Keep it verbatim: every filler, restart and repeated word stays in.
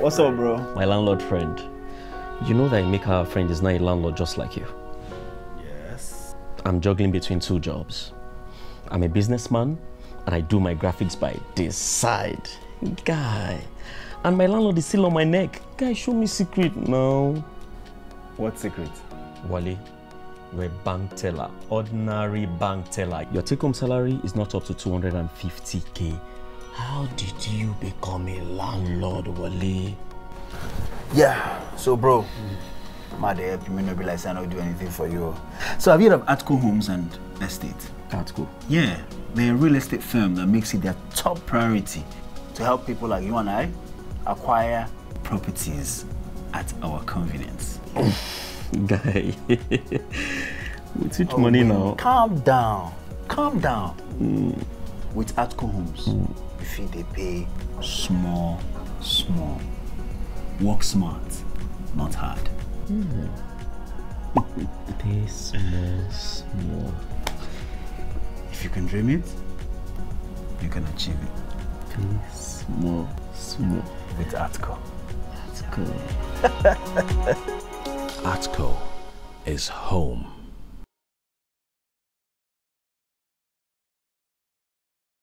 What's up, bro? My landlord friend. You know that Emeka, our friend, is not a landlord just like you. Yes. I'm juggling between two jobs. I'm a businessman and I do my graphics by this side. Guy. And my landlord is still on my neck. Guy, show me secret now. What secret? Wale, you're a bank teller. Ordinary bank teller. Your take-home salary is not up to two hundred fifty K. How did you become a landlord, Wale? Yeah, so bro, mm. my dad, you may not realize I don't do anything for you. So have you heard of ATCO Homes and Estate? ATCO? Yeah, they're a real estate firm that makes it their top priority to help people like you and I acquire properties at our convenience. Guy, with which oh, money man. now? Calm down, calm down. Mm. With ATCO Homes, mm. you feel they pay small, small. Work smart, not hard. Mm. Pay small, small. If you can dream it, you can achieve it. Pay small, small. With ATCO. ATCO. ATCO is home.